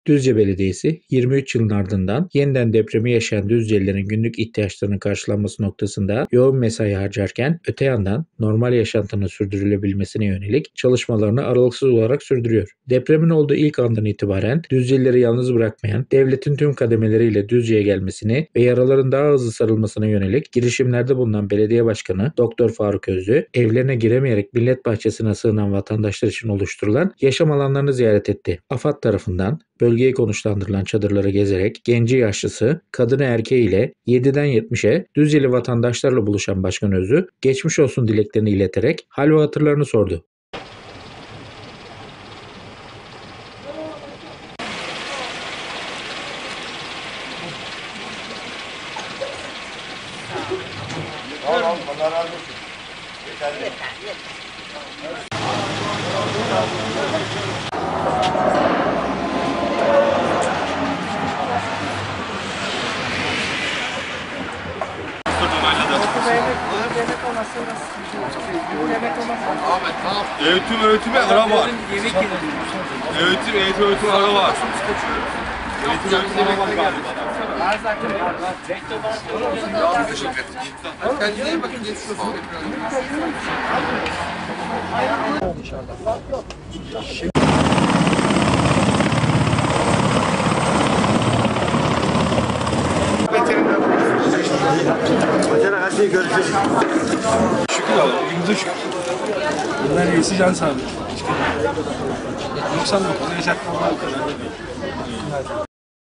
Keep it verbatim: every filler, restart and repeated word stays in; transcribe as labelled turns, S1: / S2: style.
S1: Düzce Belediyesi yirmi üç yılın ardından yeniden depremi yaşayan Düzcelilerin günlük ihtiyaçlarının karşılanması noktasında yoğun mesai harcarken öte yandan normal yaşantının sürdürülebilmesine yönelik çalışmalarını aralıksız olarak sürdürüyor. Depremin olduğu ilk andan itibaren Düzcelileri yalnız bırakmayan, devletin tüm kademeleriyle Düzce'ye gelmesini ve yaraların daha hızlı sarılmasına yönelik girişimlerde bulunan Belediye Başkanı Doktor Faruk Özlü, evlerine giremeyerek millet bahçesine sığınan vatandaşlar için oluşturulan yaşam alanlarını ziyaret etti. AFAD tarafından bölgeye konuşlandırılan çadırları gezerek genci yaşlısı, kadını erkeği ile yediden yetmişe Düzceli vatandaşlarla buluşan Başkan Özlü, geçmiş olsun dileklerini ileterek hal ve hatırlarını sordu.
S2: Tamam, Allah razı olsun. Yeterli.
S3: Öğütüm öğütüme ara var. Öğütüm eğitim öğütüm ara var. Eğitim öğütüm ara var galiba.
S2: Var zaten var. Var. Teşekkür ederim. Kendinize iyi bakın. Geçmiş olsun.
S4: Hocam her şeyi görüşürüz.
S5: Şükür abi, günümüze şükür. Bunlar iyisi can sağlığı. doksan dokuzda yaşatmalar kadar.